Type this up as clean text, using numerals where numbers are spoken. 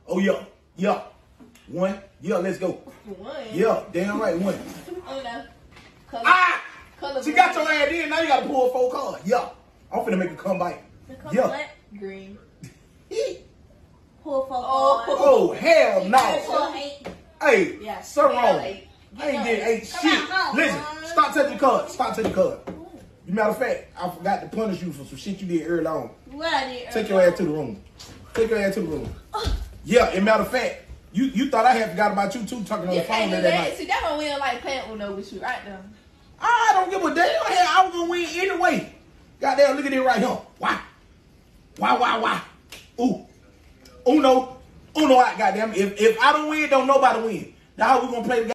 Oh, yeah. Yeah. One. Yeah, let's go. One. Yeah, damn right, one. Oh, no. Color, Ah! color She green. got your ass in. Now you got to pull 4 cards. Yeah. I'm finna make a comeback. The color Yeah. what? Green. Pull 4 Oh. cards. Oh, hell no. Pull 8. Hey, Yeah. so Get wrong. your 8. I ain't getting 8 Come shit. on, Listen, stop touching the card. Stop touching the card. Matter of fact, I forgot to punish you for some shit you did early on. What I did? Take your ass to the room. Take your ass to the room. Yeah, and matter of fact, you thought I had forgot about you too, talking on You the phone can't do that that. night. See, that's why we don't like playing Uno with you right now. I don't give a damn. Hell, I was gonna win anyway. Goddamn, look at it right here. Why? Why? Ooh. Uno, out, goddamn. If I don't win, don't nobody win. Now how we gonna play the game?